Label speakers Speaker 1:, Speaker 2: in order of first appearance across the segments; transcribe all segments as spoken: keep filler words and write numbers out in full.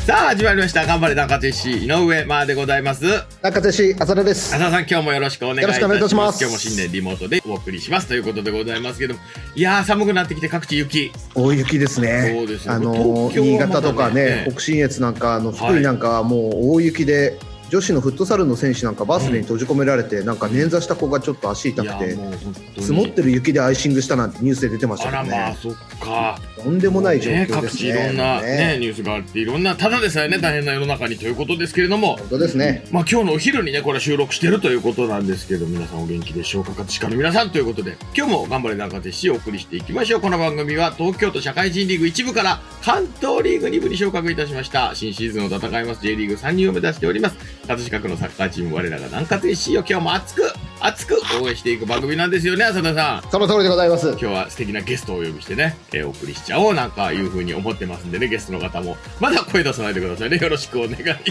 Speaker 1: さあ始まりました。頑張れ中津市井上までございます。
Speaker 2: 中津市浅田です。
Speaker 1: 浅田さん、今日もよろしくお願いいたします。
Speaker 2: よろしくお願いいたします。
Speaker 1: 今日も新年リモートでお送りしますということでございますけども、いやー寒くなってきて各地雪、
Speaker 2: 大雪ですね。
Speaker 1: そうですよ。
Speaker 2: あの
Speaker 1: 東京
Speaker 2: 新
Speaker 1: はまだね
Speaker 2: 潟とかね、北信越なんかあの福井なんかはもう大雪で、女子のフットサルの選手なんかバスに閉じ込められて、なんか捻挫した子がちょっと足痛くて、積もってる雪でアイシングしたなんてニュースで出てましたからね。
Speaker 1: あらまあ、そっか。
Speaker 2: とんでもない状況ですね。
Speaker 1: 各地いろんな、ね、ニュースがあっていろんなただでさえね大変な世の中にということですけれども、
Speaker 2: 本当ですね。
Speaker 1: まあ今日のお昼にねこれ収録してるということなんですけど、皆さんお元気でしょうか。葛飾の皆さんということで、今日も頑張れ中津市をお送りしていきましょう。この番組は東京都社会人リーグいち部から関東リーグに部に昇格いたしました。新シーズンを戦います J リーグさんにんを目指しております葛飾区のサッカーチーム我らが南葛 エフシー を今日も熱く熱く応援していく番組なんですよね、浅田さん。
Speaker 2: その通りでございます。
Speaker 1: 今日は素敵なゲストをお呼びしてね、えー、お送りしちゃおうなんかいう風に思ってますんでね、ゲストの方もまだ声出さないでくださいね。よろしくお願いいたします。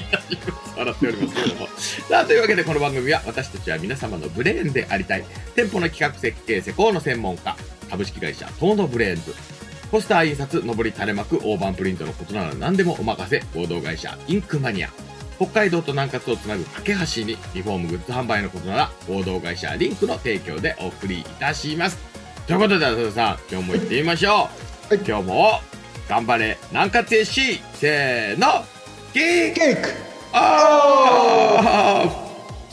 Speaker 1: 笑っておりますけれどもさあ、というわけでこの番組は私たちは皆様のブレーンでありたい店舗の企画設計施工の専門家株式会社東野ブレーンズ、ポスター印刷上り垂れ幕大判プリントのことなら何でもお任せ合同会社インクマニア、北海道と南葛をつなぐ架け橋にリフォームグッズ販売のことなら合同会社リンクの提供でお送りいたします。ということで浅田さん、今日も行ってみましょう。はい、今日も頑張れ南葛 エフシー、せーのケーキ
Speaker 2: ケーク
Speaker 1: あー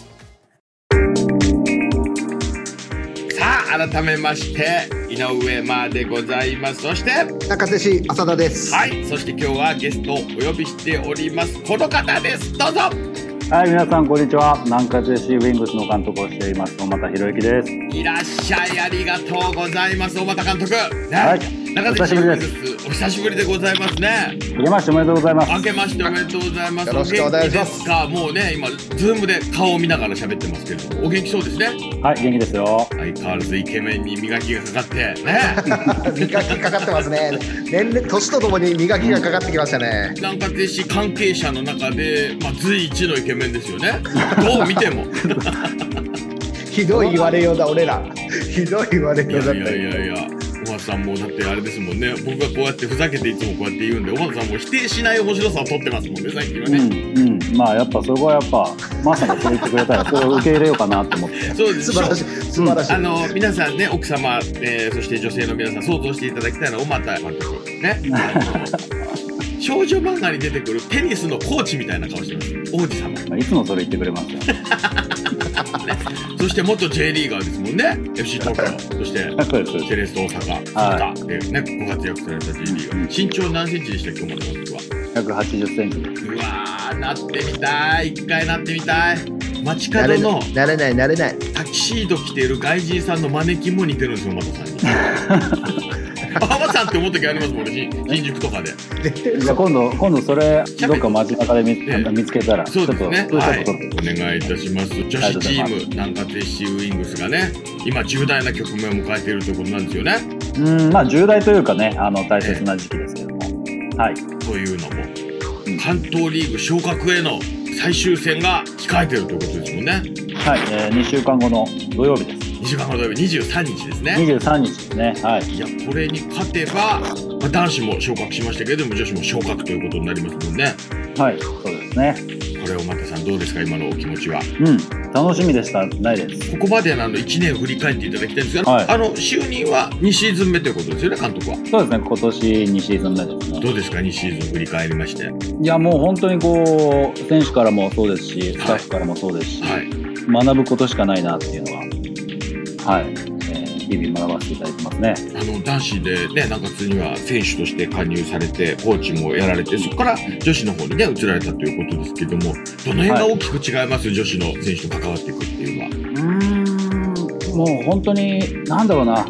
Speaker 1: さあ改めまして井上までございます。そして
Speaker 2: 中津市浅田です。
Speaker 1: はい、そして今日はゲストをお呼びしております。この方です。どうぞ。
Speaker 3: はい、皆さんこんにちは。南葛 エフシー ウィングスの監督をしています小俣博之です。
Speaker 1: いらっしゃい、ありがとうございます。小俣監督、ね、
Speaker 3: はい、
Speaker 1: 中津市ウィングスお久しぶりでございますね。
Speaker 3: 明けましておめでとうございます。
Speaker 1: 明けましておめでとうございます。
Speaker 2: よろしくお願いします。
Speaker 1: お元気ですか。もうね今ズームで顔を見ながら喋ってますけれども、お元気そうですね。
Speaker 3: はい、元気ですよ。
Speaker 1: 相変わらずイケメンに磨きがかかってね
Speaker 2: 磨きかかってますね。年齢年とともに磨きがかかってきましたね。
Speaker 1: 南葛市関係者の中で、まあ、随一のイケメンですよね。どう見ても
Speaker 2: ひどい言われようだ俺ら。ひどい言われようだった。
Speaker 1: いやいやいやいや、小松さんもだってあれですもんね。僕がこうやってふざけていつもこうやって言うんで、小松さんも否定しない面白さを取ってますもんね、最近はね。
Speaker 3: うんうん、まあやっぱそこはやっぱマーさんがそう言ってくれたらそれを受け入れようかなと思って。
Speaker 1: そうです。
Speaker 2: 素晴らしい素晴らしい。
Speaker 1: あの皆さんね、奥様、えー、そして女性の皆さん想像していただきたいのは小俣監督ね。少女漫画に出てくるテニスのコーチみたいな顔してます。王子様。
Speaker 3: いつもそれ言ってくれますよ。ね、
Speaker 1: そして元 J リーガーですもんね。エフシー 東京、そしてセレッソ大阪、はい、でねご活躍された J リーガー。身長何センチでしたっけ、小俣監督は。
Speaker 3: ひゃくはちじゅっセンチです。
Speaker 1: うわー、なってみたい。一回なってみたい。街角の
Speaker 2: なれないなれない
Speaker 1: タキシード着てる外人さんのマネキンも似てるんですよ、小俣さんに。浜さんって思う時ありますもんね、新宿とかで。
Speaker 3: じゃあ今度今度それどっか街中で 見,、ええ、見つけたら
Speaker 1: そうですね、
Speaker 3: ちょっと、
Speaker 1: はい、お願いいたします。女子チーム南葛 エフシー ウィングスがね今重大な局面を迎えているということなんですよね。
Speaker 3: うん、まあ重大というかね、あの大切な時期ですけども、ええ、はい、
Speaker 1: というのも、うん、関東リーグ昇格への最終戦が控えているということですもんね。
Speaker 3: はい、えー、にしゅうかんごの土曜日です。
Speaker 1: にしゅうかんごの土曜日、にじゅうさんにちですね。
Speaker 3: にじゅうさんにちですね。はい。
Speaker 1: いや、これに勝てば、まあ、男子も昇格しましたけれども、女子も昇格ということになりますもんね。
Speaker 3: はい、そうですね。
Speaker 1: これ、小俣さん、どうですか、今のお気持ちは。
Speaker 3: うん、楽しみでしたないです。
Speaker 1: ここまでのいちねん振り返っていただきたいんですが、はい、あの就任はにシーズンめということですよね、監督は。
Speaker 3: そうですね、今年にシーズンめですね。
Speaker 1: どうですか、にシーズン振り返りまして。
Speaker 3: いや、もう本当にこう選手からもそうですし、スタッフからもそうですし、はいはい、学ぶことしかないなっていうのは、はい、えー、日々学ばせていただいてますね。
Speaker 1: あの男子でね、南葛には選手として加入されて、コーチもやられて、そこから女子の方にね移られたということですけども、どの辺が大きく違います、はい、女子の選手と関わっていくっていうのは。
Speaker 3: うーん、もう本当になんだろうな、はい、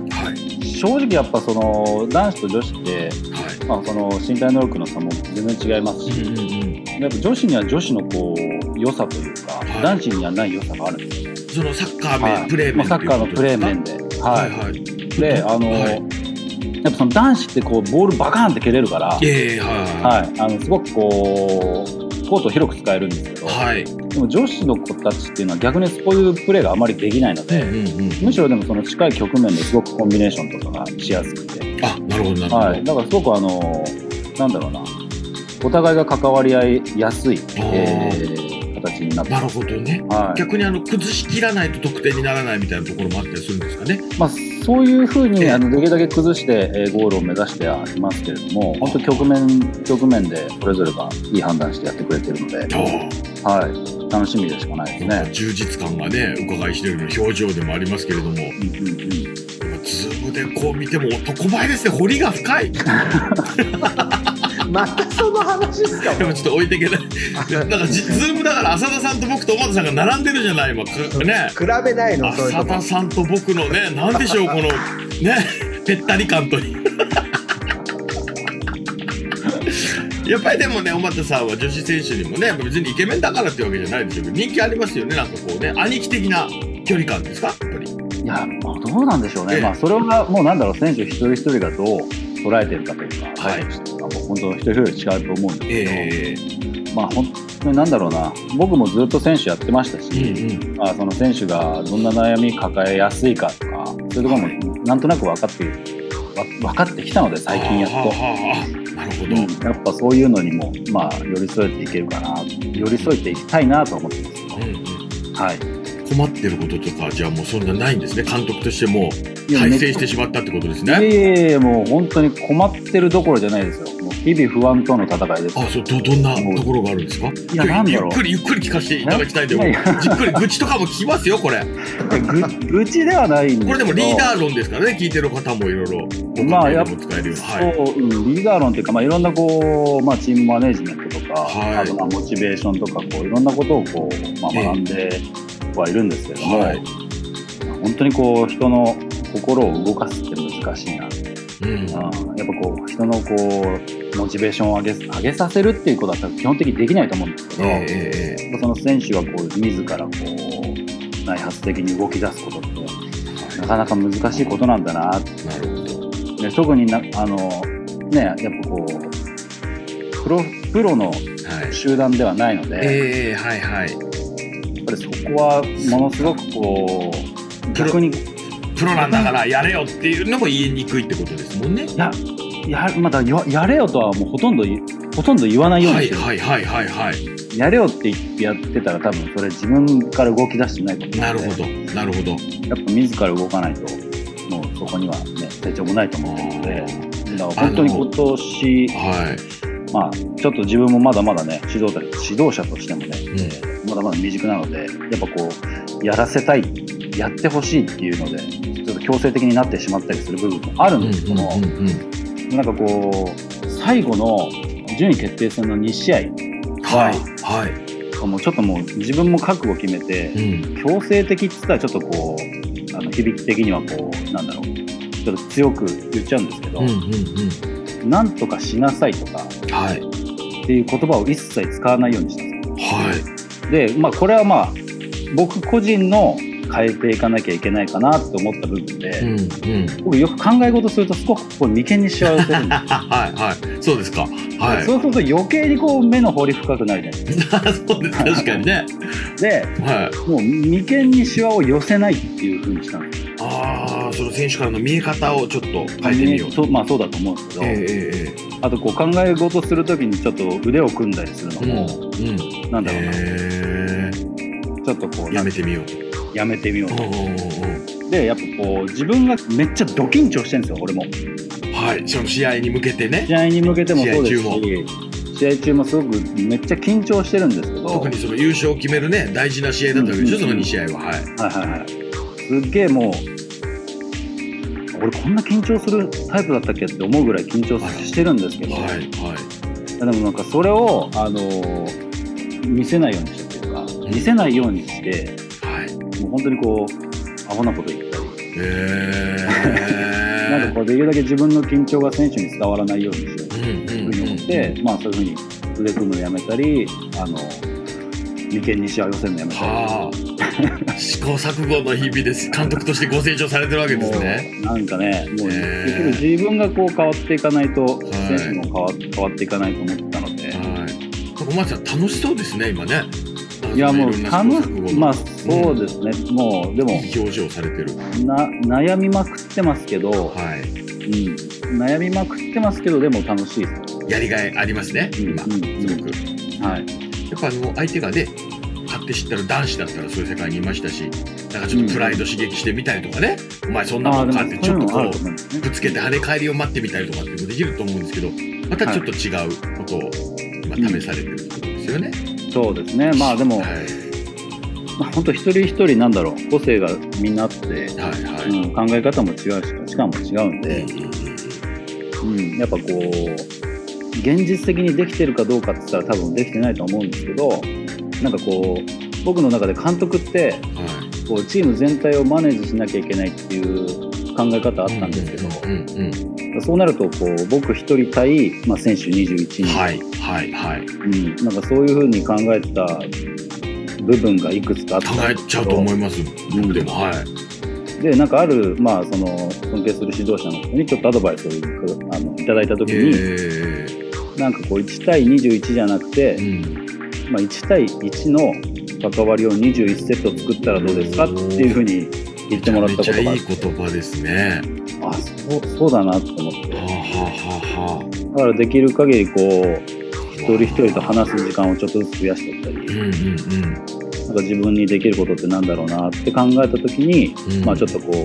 Speaker 3: 正直やっぱその男子と女子って、はい、まあ、その身体能力の差も全然違いますし、うんうんうん、やっぱ女子には女子のこう良さというか、はい、男子にはない良さがあるんですよね。
Speaker 1: そのサッカー面、はい、プレー面、
Speaker 3: まあ、サッカーのプレー面で、はいはい、で、あの、はい、やっぱその男子ってこうボールバカーンって蹴れるから、えーはいはい、あのすごくこうコートを広く使えるんですけど、はい、でも女子の子たちっていうのは逆にそういうプレーがあまりできないので、うんうんうん、むしろでもその近い局面ですごくコンビネーションとかがしやすくて、
Speaker 1: あ、なるほどなるほど、
Speaker 3: はい、だからすごくあのなんだろうな、 お互いが関わり合いやすい、えー、形になって
Speaker 1: なるほどね、はい、逆にあの崩しきらないと得点にならないみたいなところもあったりするんですかね。
Speaker 3: まあ、そういうふうに、えー、あのできるだけ崩して、えー、ゴールを目指してはいますけれども、本当局面局面でそれぞれがいい判断してやってくれてるので、はい、楽しみでしかないですね。
Speaker 1: 充実感がね伺い知れる表情でもありますけれども、うんうんうん、ズームでこう見ても男前ですね。彫りが深い
Speaker 2: またその話ですか。
Speaker 1: でもちょっと置いていけないだからズームだから浅田さんと僕と尾形さんが並んでるじゃない今、ね、
Speaker 2: 比べないの。
Speaker 1: 浅田さんと僕のね、なんでしょうこのねぺったり感とやっぱりでもね、尾形さんは女子選手にもね別にイケメンだからっていうわけじゃないでしょうけど人気ありますよね。なんかこうね兄貴的な距離感ですかやっぱり。
Speaker 3: いや、まあ、どうなんでしょうね、ええ、まあ、それはもうなんだろう、選手一人一人がどう捉えてるかというか、はい、もう本当一人一人違うと思うんですけど、えー、まあ本当になんだろうな、僕もずっと選手やってましたし、うんうん、まあ、その選手がどんな悩み抱えやすいかとか、そういうところもなんとなく分かって分かってきたので最近やっと。
Speaker 1: なるほど、
Speaker 3: うん、やっぱそういうのにも、まあ、寄り添えていけるかな、寄り添えていきたいなと思ってますけど、うんうん、はい。
Speaker 1: 困ってることとかじゃあもうそんなないんですね。監督としても大成してしまったってことですね。
Speaker 3: いやいやいや、もう本当に困ってるどころじゃないですよ。もう日々不安との戦いです。
Speaker 1: あ、そう、どどんなところがあるんですか。
Speaker 3: いや、なんだろう、
Speaker 1: ゆっくりゆっくり聞かせていただきたいんで、じっくり愚痴とかも聞きますよこれ。
Speaker 3: ぐ愚痴ではないんですけど、
Speaker 1: これでもリーダー論ですからね、聞いてる方もいろいろ
Speaker 3: まあやっぱそう、うん、リーダー論っていうか、まあ、いろんなこう、まあ、チームマネジメントとか、はい、あとまあモチベーションとかこういろんなことをこう、まあ、学んではいるんですけども、はい、本当にこう人の心を動かすって難しいな、うん、やっぱこう人のこうモチベーションを上げ、上げさせるっていうことだったら基本的にできないと思うんですけど、えー、その選手がこう自らこう内発的に動き出すことってなかなか難しいことなんだなって。なるほど。で特になあのね、やっぱこうプロプロの集団ではないので、はい、えー、はいはい、やっぱりそこはものすごくこう逆に
Speaker 1: プロなんだからやれよっていうのも言いにくいってことですもんね。
Speaker 3: いや、やまだ や, やれよとはもうほとんどほとんど言わないようにしてる。
Speaker 1: はいはいはいはいはい。
Speaker 3: やれよって言ってやってたら多分それ自分から動き出してないと思うので。
Speaker 1: なるほどなるほど。
Speaker 3: やっぱ自ら動かないともうそこにはね成長もないと思ってるので、だから本当に今年、はい、まあちょっと自分もまだまだね指導者指導者としてもね、うん、まだまだ未熟なので、やっぱこうやらせたい、やってほしいっていうのでちょっと強制的になってしまったりする部分もあるんですけども、うんうんうんうん、なんかこう最後の順位決定戦のに試合は、はいはい、もうちょっともう自分も覚悟決めて、うん、強制的って言ったらちょっとこうあの響き的にはこうなんだろうちょっと強く言っちゃうんですけど、うんうんうん、なんとかしなさいとか、はい、っていう言葉を一切使わないようにしたんですよ。はい、で、まあ、これはまあ僕個人の変えていかなきゃいけないかなって思った部分で、うんうん、僕よく考え事するとすごくこう眉間にしわ寄せるんですよ。はいはい、そうですか。はい、そうすると余計にこう目の掘り深くなるじゃないですか。
Speaker 1: そうです、確かにね。
Speaker 3: で、はい、もう眉間にしわを寄せないっていう風にしたんですよ。
Speaker 1: ああ、その選手からの見え方をちょっと変えてみよう。
Speaker 3: そう、まあそうだと思うんですけど、えー、あとこう考え事するときにちょっと腕を組んだりするのも、うんうん、なんだろうな、えー、ちょっとこう
Speaker 1: やめてみようと。
Speaker 3: やめてみようと。で、やっぱこう自分がめっちゃド緊張してるんですよ、俺も。
Speaker 1: はい、その試合に向けてね。
Speaker 3: 試合に向けてもそうですし、試合中もすごくめっちゃ緊張してるんですけど、
Speaker 1: 特にその優勝を決めるね大事な試合だったわけでしょ、そのに試合は。はいはいはいはい。
Speaker 3: すっげえもう俺こんな緊張するタイプだったっけって思うぐらい緊張してるんですけど、はいはい、でもなんかそれをあのー、見せないようにしたというか、見せないようにして、はい、もう本当にこうアホなこと言ったり、えー、なんかこうできるだけ自分の緊張が選手に伝わらないようにしようというふうに思って、まあそういうふうに腕組むのやめたり、あの眉間にしわ寄せるのやめたり。
Speaker 1: 試行錯誤の日々です。監督としてご成長されてるわけですね。
Speaker 3: なんかね、もう結局自分がこう変わっていかないと、選手も変わ、変わっていかないと思ってたので。はい。
Speaker 1: 小松さん楽しそうですね今ね。
Speaker 3: いやもう楽し、まあそうですね、うん、もうでも
Speaker 1: いい表情されてる。
Speaker 3: な悩みまくってますけど、はい、うん、悩みまくってますけどでも楽しいです。
Speaker 1: やりがいありますね、今、すごく。
Speaker 3: はい。
Speaker 1: やっぱあの、相手がね、勝って知ったら男子だったらそういう世界にいましたし、なんかちょっとプライド刺激してみたりとかね、お前そんなもんかってちょっとこう、ぶつけて跳ね返りを待ってみたりとかっていうのもできると思うんですけど、またちょっと違うことを今試されてるってことですよね。
Speaker 3: そうですね。まあでも、はい、まあ、本当一人一人なんだろう、個性がみんなあって、はいはい、うん、考え方も違うし価値観も違うんで、うん、やっぱこう現実的にできてるかどうかって言ったら多分できてないと思うんですけど、なんかこう僕の中で監督って、はい、こうチーム全体をマネージしなきゃいけないっていう考え方あったんですけど、そうなるとこう僕一人対、まあ、選手にじゅういちにん、はいはいはい、うん、なんかそういう風に考えてた部分がいくつかあったんですけど、
Speaker 1: 考えちゃうと思います、僕でも、はい。
Speaker 3: でなんかある、まあ、その尊敬する指導者の人にちょっとアドバイスをあのいただいた時に、えー、なんかこういち対にじゅういちじゃなくて、うん、まあ、いち対いちの関わりをにじゅういちセット作ったらどうですかっていう風に言ってもらったことがあって、
Speaker 1: めちゃめちゃいい言葉ですね。
Speaker 3: あ、そう、そうだなと思って、はあはあはあ、だからできる限りこう一人一人と話す時間をちょっとずつ増やしていったり、うんうんうん、なんか自分にできることってなんだろうなって考えた時に、うん、まあちょっとこ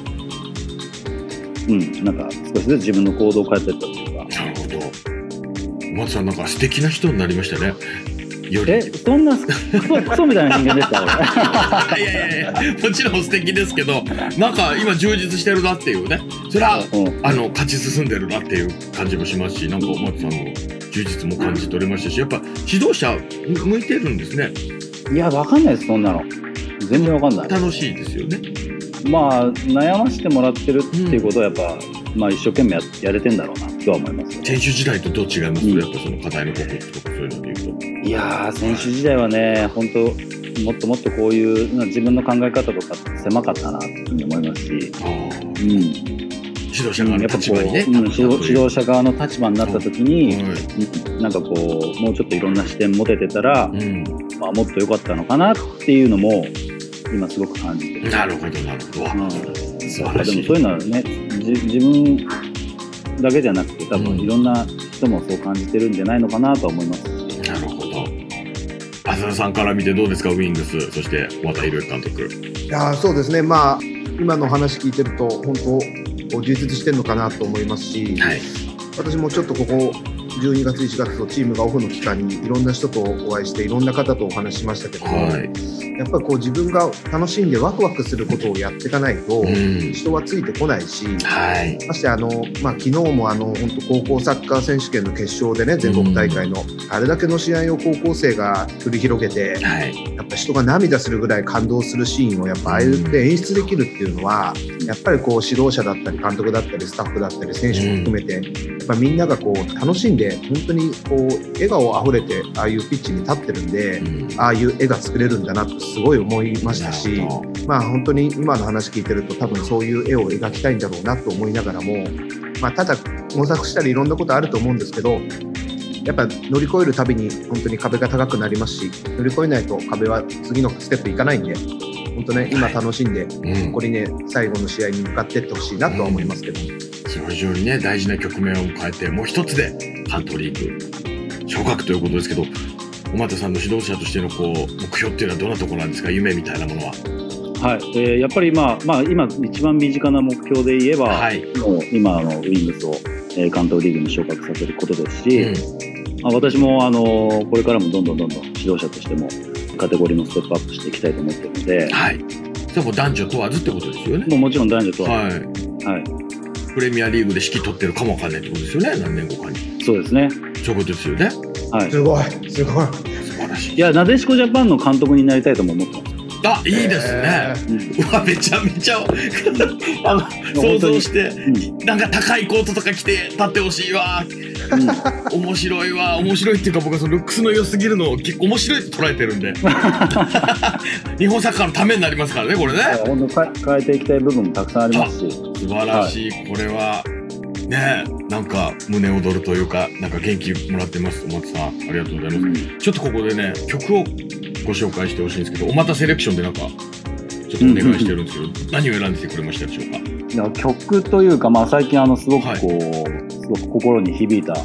Speaker 3: う、うん、なんか少しずつ自分の行動を変えていったというか。
Speaker 1: なるほど。小松さんなんか素敵な人になりましたね。より
Speaker 3: え、そんなクソ、クソみたいな人間ですか
Speaker 1: 俺。いやいやいや、もちろん素敵ですけど、なんか今充実してるなっていうね、それは、うん、あの勝ち進んでるなっていう感じもしますし、なんか小松さんの充実も感じ取れましたし、やっぱ指導者向いてるんですね。
Speaker 3: いや、わかんないです、そんなの。全然わかんない。
Speaker 1: 楽しいですよね。
Speaker 3: まあ悩ましてもらってるっていうことはやっぱ、うん、まあ一生懸命 や, やれてんだろうなとは思います、ね。
Speaker 1: 選手時代とどう違います、うん、やっぱその課題の克服とかそういうのでいうと。
Speaker 3: いやー、選手時代はね、本当もっともっとこういう自分の考え方とか狭かったなっていうふうに思いますし、うん、
Speaker 1: 指導者側の立場にね、
Speaker 3: うん、指導者側の立場になった時に、うん、なんかこうもうちょっといろんな視点持ててたら、うん、まあ、もっと良かったのかなっていうのも今すごく感じてる。
Speaker 1: なるほどなるほど、うん、素晴らしい。
Speaker 3: でもそういうのはね、自分だけじゃなくて多分いろんな人もそう感じてるんじゃないのかなと思います。
Speaker 1: うん、なるほど。浅田さんから見てどうですか、ウィングス、そして小俣宏之監督。
Speaker 2: いやそうですね、まあ今の話聞いてると本当充実してるのかなと思いますし、はい、私もちょっとここじゅうにがついちがつとチームがオフの期間にいろんな人とお会いしていろんな方とお話ししましたけども、はい、やっぱりこう自分が楽しんでワクワクすることをやっていかないと人はついてこないし、うん、はい、ましてあの、まあ、昨日もあの本当高校サッカー選手権の決勝でね、全国大会の、うん、あれだけの試合を高校生が繰り広げて、はい、やっぱ人が涙するぐらい感動するシーンをやっぱああいうって演出できるっていうのは、やっぱりこう指導者だったり監督だったりスタッフだったり選手も含めて、やっぱみんながこう楽しんで本当にこう笑顔あふれてああいうピッチに立ってるんで、うん、ああいう絵が作れるんだなとすごい思いましたし、まあ本当に今の話聞いてると多分そういう絵を描きたいんだろうなと思いながらも、まあ、ただ模索したりいろんなことあると思うんですけど、やっぱ乗り越えるたびに本当に壁が高くなりますし、乗り越えないと壁は次のステップいかないんで、本当ね今楽しんで、はい、残りね最後の試合に向かっていってほしいなとは思いますけど、うん、
Speaker 1: それ以上にね大事な局面を迎えてもう一つで関東リーグ昇格ということですけど、小俣さんの指導者としてのこう目標っていうのはどんなところなんですか、夢みたいなものは。
Speaker 3: はい、えー、やっぱり、まあまあ、今一番身近な目標で言えば、はい、もう今のウィングスを、えー、関東リーグに昇格させることですし、うん、まあ、私もあのこれからもどんどんどんどん指導者としてもカテゴリーもステップアップしていきたいと思っているので、
Speaker 1: はい、じゃあもう男女問わずってことですよね。
Speaker 3: もうもちろん男女問わず、
Speaker 1: はいはい、プレミアリーグで指揮取ってるかもわかんないってことですよね、何年後かに。そうですね、そういうことですよね。
Speaker 2: はい、すごいすごい
Speaker 1: 素晴らしい。
Speaker 3: いや、なでしこジャパンの監督になりたいとも思ってます。
Speaker 1: あ、いいですね、うん、うわめちゃめちゃあの想像して、うん、なんか高いコートとか着て立ってほしいわ、うん、面白いわ。面白いっていうか僕はそのルックスの良すぎるのを結構面白いと捉えてるんで日本サッカーのためになりますからねこれね。
Speaker 3: 本当変えていきたい部分もたくさんありますし、
Speaker 1: 素晴らしい、はい、これはねえ、なんか胸躍るというか、なんか元気もらってます。小俣さんありがとうございます、うん、ちょっとここでね曲をご紹介してほしいんですけど、おまたセレクションでなんかちょっとお願いしてるんですけど、うんうんうん、何を選んでてくれましたでしょうか。
Speaker 3: いや曲というか、まあ、最近あのすごくこう、はい、すごく心に響いた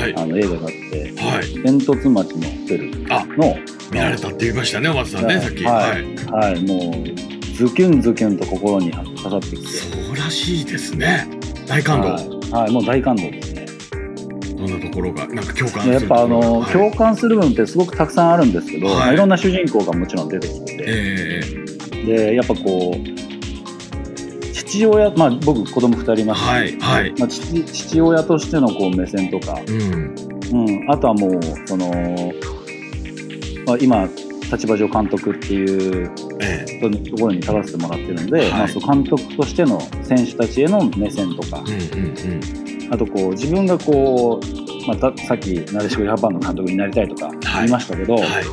Speaker 3: はい、あの映画があって、はい、煙突町のホテルの
Speaker 1: 見られたって言いましたね、お松さんね、さっき。
Speaker 3: はい、はい、もうズキュンズキュンと心に刺さってきて。
Speaker 1: そうらしいですね。大感動。
Speaker 3: はい、はい、もう大感動ですね。
Speaker 1: どんなところがなんか共感する
Speaker 3: やっぱあの、はい、共感する部分ってすごくたくさんあるんですけど、はい、まあ、いろんな主人公がもちろん出てきてて、えー、でやっぱこう父親、まあ僕子供ふたりいますし、はいはい、まあ、父, 父親としてのこう目線とか、うんうん、あとはもうその、まあ、今立場上監督っていう、ええ、ところに立たせてもらってるので、はい、まあ、そう監督としての選手たちへの目線とか、うんうんうん、あとこう自分がこう、まあ、さっきなでしこジャパンの監督になりたいとか言いましたけど、はいはい、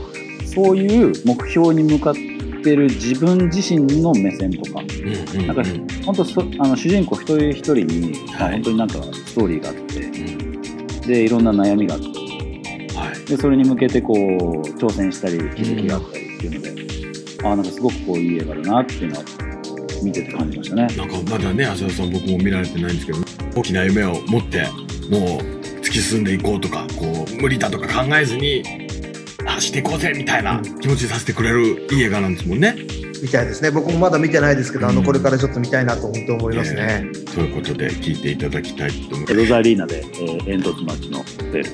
Speaker 3: そういう目標に向かってる自分自身の目線とか、うんうんうん、なんか本当そあの主人公一人一人に、はい、まあ、本当になんかストーリーがあって、うん、でいろんな悩みがあって、はい、でそれに向けてこう挑戦したり気づきがあったりっていうので、うん、あなんかすごくこういい映画だなっていうのは見てて感じましたね。
Speaker 1: なんかまだね、浅田さん僕も見られてないんですけど、大きな夢を持ってもう突き進んでいこうとか、こう無理だとか考えずに走っていこうぜみたいな気持ちにさせてくれるいい映画なんですもんね。
Speaker 2: みたいですね。僕もまだ見てないですけど、うん、あのこれからちょっと見たいなと本当思いますね。
Speaker 1: えー、そういうことで聞いていただきたいと思います。
Speaker 3: ロザリーナで、えー、煙突町のホテル。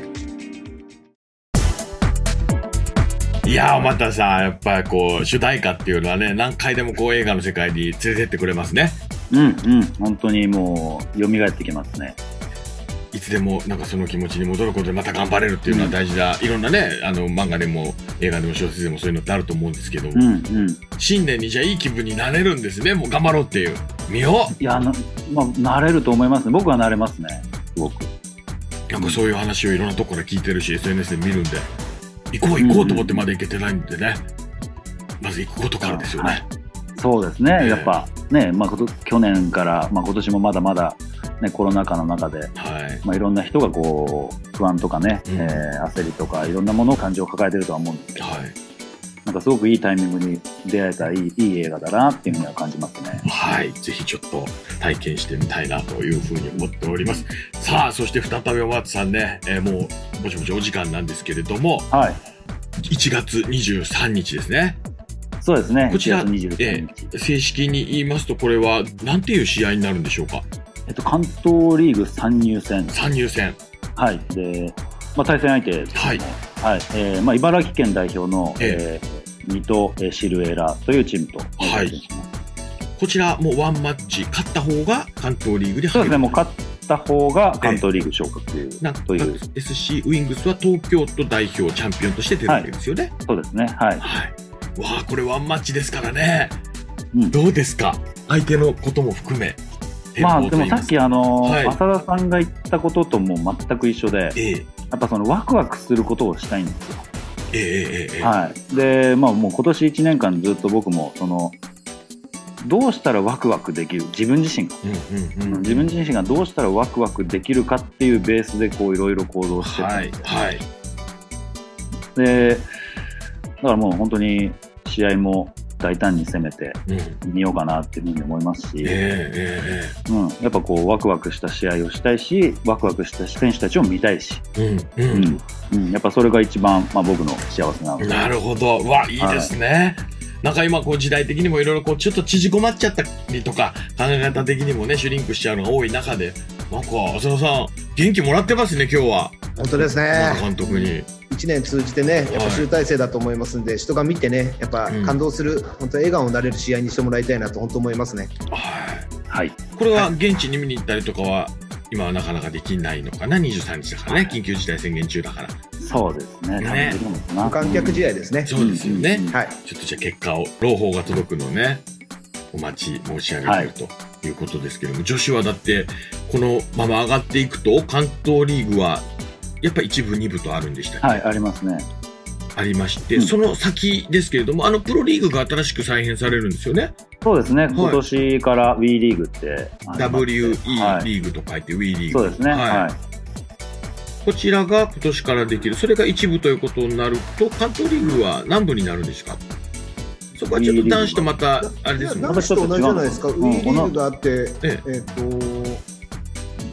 Speaker 1: いやー、またさ、やっぱりこう主題歌っていうのはね、何回でもこう映画の世界に連れてってくれますね。
Speaker 3: うんうん、本当にもう蘇ってきますね。
Speaker 1: いつでもなんかその気持ちに戻ることでまた頑張れるっていうのは大事だ、うん、いろんなね、あの漫画でも映画でも小説でもそういうのってあると思うんですけど、うんうん、新年にじゃあいい気分になれるんですね。もう頑張ろうっていう、見よう。
Speaker 3: いやな、まあ、なれると思いますね。僕はなれますね、すごく。
Speaker 1: なんかそういう話をいろんなところから聞いてるし エスエヌエス で見るんで、行こう行こうと思ってまだ行けてないんでね、うん、まず行くことからですよね。はい、
Speaker 3: そうですね、えー、やっぱね、まあ、去年から、まあ、今年もまだまだね、コロナ禍の中で、はい、まあ、いろんな人がこう不安とかね、うん、えー、焦りとかいろんなものを感情を抱えてるとは思うんですけど、はい、なんかすごくいいタイミングに出会えたいい、いい映画だなっていうふうには感じますね。
Speaker 1: はい、ぜひちょっと体験してみたいなというふうに思っております。さあ、そして再びお松さんね、えー、もうぼちぼちお時間なんですけれども、はい、いちがつにじゅうさんにちですね。
Speaker 3: そうですね。
Speaker 1: こちら、えー、正式に言いますとこれは何ていう試合になるんでしょうか。
Speaker 3: えっと、関東リーグ参入戦。
Speaker 1: 参入戦。
Speaker 3: はい。で、まあ、対戦相手ですね。はい。はい。えー、まあ、茨城県代表の、えー、水戸シルエラというチームと対戦します。はい。
Speaker 1: こちらもワンマッチ、勝った方が関東リーグで入る。
Speaker 3: そうですね。もう勝った方が関東リーグ昇格という。
Speaker 1: なんという。エスシー ウィングスは東京都代表チャンピオンとして出るわけですよね。
Speaker 3: はい、そうですね。はい。はい。
Speaker 1: わあ、これワンマッチですからね。うん、どうですか、相手のことも含め。
Speaker 3: まあでもさっきあの、はい、浅田さんが言ったこととも全く一緒で、ええ、やっぱそのワクワクすることをしたいんですよ。ええええ、はい。で、まあもう今年いちねんかんずっと僕もそのどうしたらワクワクできる、自分自身が、うんうんうん、自分自身がどうしたらワクワクできるかっていうベースでこういろいろ行動してたんですよ。はいはい。で、だからもう本当に試合も大胆に攻めてみようかなっていうふうに思いますし、うん、えーうん、やっぱこうワクワクした試合をしたいし、ワクワクした選手たちを見たいし、うんうんうん、やっぱそれが一番、まあ、僕の幸せなので。
Speaker 1: なるほど、わ、いいですね。はい、なんか今こう時代的にもいろいろこうちょっと縮こまっちゃったりとか、考え方的にもねシュリンクしちゃうのが多い中で、なんか浅田さん元気もらってますね今日は。
Speaker 2: 本当ですね。
Speaker 1: 監督に
Speaker 2: いちねん通じてね、やっぱ集大成だと思いますんで、はい、人が見てね、やっぱ感動する、うん、本当笑顔になれる試合にしてもらいたいなと本当思いますね。
Speaker 1: はい。これは現地に見に行ったりとかは今はなかなかできないのかな。にじゅうさんにちだからね、はい、緊急事態宣言中だから。
Speaker 3: そうですね。ね、
Speaker 2: 無観客試合ですね。
Speaker 1: そうですよね。うん、はい。ちょっとじゃあ結果を朗報が届くのをね、お待ち申し上げているということですけども、はい、女子はだってこのまま上がっていくと関東リーグはやっぱり一部二部とあるんでしたっけ。
Speaker 3: はい、ありますね。
Speaker 1: ありまして、うん、その先ですけれども、あのプロリーグが新しく再編されるんですよね。
Speaker 3: そうですね、はい、今年から WE リーグって
Speaker 1: ダブリューイー リーグと書いて WE リーグ、
Speaker 3: そうですね、はいはい、
Speaker 1: こちらが今年からできる、それが一部ということになると関東リーグは何部になるんですか。そこはちょっと男子とまたあれですもんね。
Speaker 2: 男子と同じじゃないですか。WE リーグがあって、えっと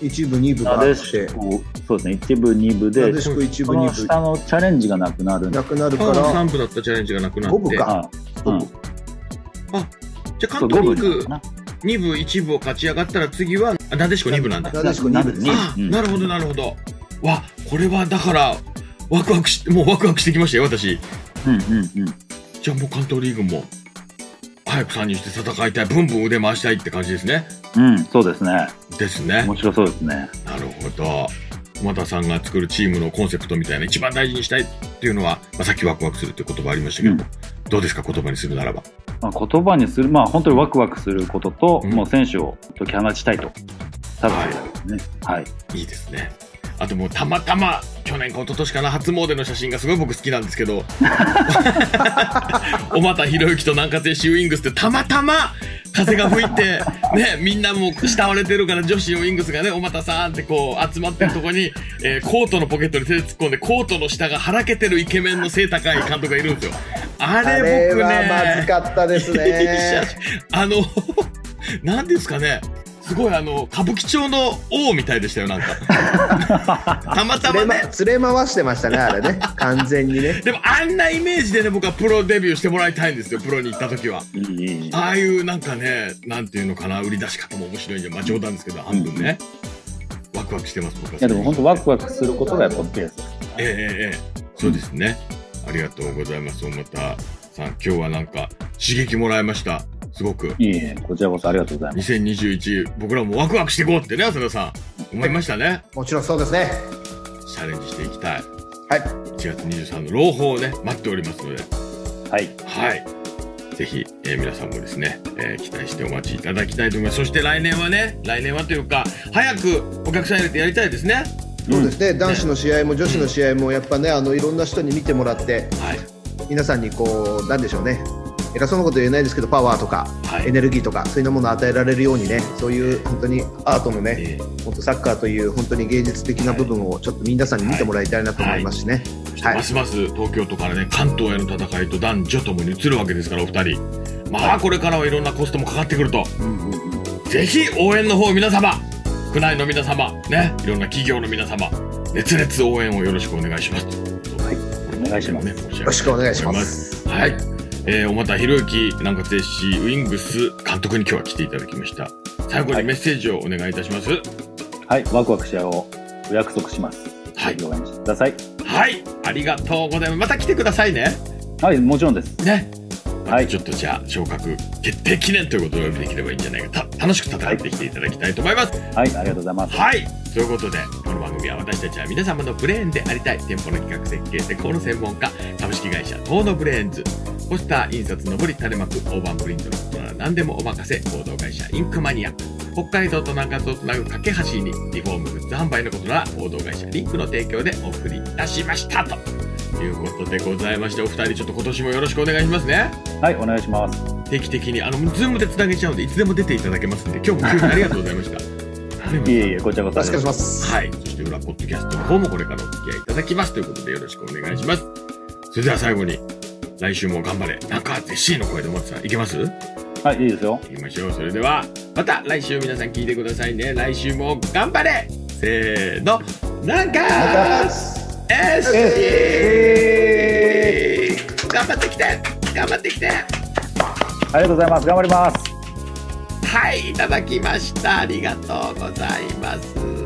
Speaker 2: 一部二部があって、
Speaker 3: そうですね、一部二部で、
Speaker 2: 一部一部二部、
Speaker 3: 下のチャレンジがなくなる
Speaker 2: なくなるから、
Speaker 1: さん部だったチャレンジがなくなって、
Speaker 2: ご部か、
Speaker 1: うん、あ、じゃあ関東リーグに部いち部を勝ち上がったら次はなでしこに部なんだ。
Speaker 2: なでしこに部です。
Speaker 1: あ、なるほどなるほど。わ、これはだからワクワクしもうワクワクしてきましたよ私。
Speaker 3: うんうんうん。
Speaker 1: じゃあもう関東リーグも早く参入して戦いたい、ブンブン腕回したいって感じですね。
Speaker 3: うん、そうですね。
Speaker 1: ですね。
Speaker 3: 面白そうですね。
Speaker 1: なるほど。駒田さんが作るチームのコンセプトみたいな一番大事にしたいっていうのは、まあ、さっきワクワクするっていう言葉ありましたけど、うん、どうですか言葉にするならば。
Speaker 3: まあ、言葉にする、まあ本当にワクワクすることと、うん、もう選手を解き放ちたいと。ただですね。はい。
Speaker 1: いいですね。あともうたまたま去年か一昨年かな初詣の写真がすごい僕好きなんですけど小俣博之と南葛 エフシー ウイングスってたまたま風が吹いてね、みんなもう慕われてるから女子ウイングスがね小俣さんってこう集まってるとこに、えー、コートのポケットに手で突っ込んでコートの下がはらけてるイケメンの背高い監督がいるんですよ。あれ僕ね、
Speaker 2: あれはまずかったですね
Speaker 1: あの何ですかね、すごいあの歌舞伎町の王みたいでしたよなんかたまたまね
Speaker 2: 連れ回してましたねあれね完全にね。
Speaker 1: でもあんなイメージでね僕はプロデビューしてもらいたいんですよ、プロに行った時は。ああいうなんかね、なんていうのかな、売り出し方も面白いんで、まあ冗談ですけど半分ね、うん、ワクワクしてます僕は。
Speaker 3: いやでも本当ワクワクすることがやっぱベースです。
Speaker 1: ええええ、そうですね、うん、ありがとうございます。またさん今日はなんか刺激もらいました。すごく。
Speaker 3: いいえ、こちらこそありがとうございます。
Speaker 1: にせんにじゅういち僕らもワクワクしていこうってね、浅田さん思いましたね。
Speaker 2: もちろんそうですね。
Speaker 1: チャレンジしていきたい。
Speaker 2: はい。
Speaker 1: いちがつにじゅうさんの朗報をね待っておりますので、
Speaker 3: はい
Speaker 1: はい、ぜひ、えー、皆さんもですね、えー、期待してお待ちいただきたいと思います。そして来年はね、来年はというか早くお客さん入れてやりたいですね。
Speaker 2: そうですね、うん、男子の試合も女子の試合もやっぱね、あのいろんな人に見てもらって、はい、皆さんにこうなんでしょうね、偉そうなこと言えないですけどパワーとか、はい、エネルギーとかそういうものを与えられるようにね、そういう本当にアートのね、えー、本当サッカーという本当に芸術的な部分をちょっと皆さんに見てもらいたいなと思いますしね、
Speaker 1: はいはい、ますます東京都からね関東への戦いと男女ともに移るわけですからお二人、まあこれからはいろんなコストもかかってくると、うんうんうん、ぜひ応援の方皆様、区内の皆様ね、いろんな企業の皆様熱烈応援をよろしくお願いします。
Speaker 3: はい、お願いします、ね、
Speaker 2: よろしくお願いします。
Speaker 1: はい、えー、小俣博之南葛 エフシー ウイングス監督に今日は来ていただきました。最後にメッセージをお願いいたします。
Speaker 3: はい、はい、ワクワクし合おうお約束します。はい、応援してください。
Speaker 1: はい、ありがとうございます。また来てくださいね。
Speaker 3: はい、もちろんですね。
Speaker 1: はい、ちょっとじゃあ昇格決定記念ということでお呼びできればいいんじゃないか、た楽しく戦ってきていただきたいと思います。
Speaker 3: はい、はい、ありがとうございます。
Speaker 1: はい、ということでこの番組は私たちは皆様のブレーンでありたい店舗の企画設計施工の専門家株式会社東野ブレーンズ、ポスター印刷のぼり垂れ幕大判プリントのことなら何でもお任せ合同会社インクマニア、北海道と南葛をつなぐ架け橋にリフォームグッズ販売のことなら合同会社リンクの提供でお送りいたしましたということでございまして、お二人ちょっと今年もよろしくお願いしますね。
Speaker 3: はい、お願いします。
Speaker 1: 定期的にあのズームでつなげちゃうのでいつでも出ていただけますんで、今日も急にありがとうございました
Speaker 3: いえいえ、こちらこそ
Speaker 2: よろしくお願いします。
Speaker 1: はい、そして裏ポッドキャストの方もこれからお付き合いいただきますということでよろしくお願いします。それでは最後に来週も頑張れ南葛 エフシー の声で思ってたらいけます？
Speaker 3: はい、いいですよ。
Speaker 1: 行きましょう。それではまた来週皆さん聞いてくださいね。来週も頑張れ、せーの、南葛 エフシー 頑張ってきて頑張ってきて。
Speaker 3: ありがとうございます。頑張ります。
Speaker 1: はい、いただきました。ありがとうございます。